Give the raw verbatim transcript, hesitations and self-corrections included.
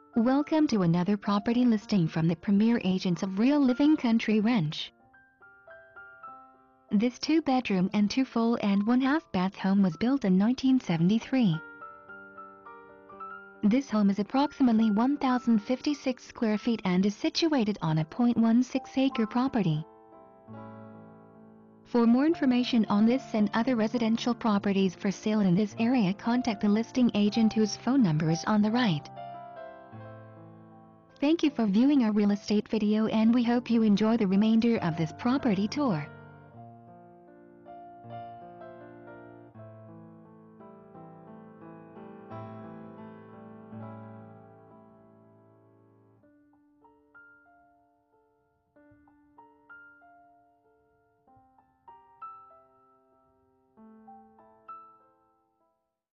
Welcome to another property listing from the premier agents of Real Living Country Ranch. This two-bedroom and two full and one-half bath home was built in nineteen seventy-three. This home is approximately one thousand fifty-six square feet and is situated on a zero point one six acre property. For more information on this and other residential properties for sale in this area, contact the listing agent whose phone number is on the right. Thank you for viewing our real estate video, and we hope you enjoy the remainder of this property tour.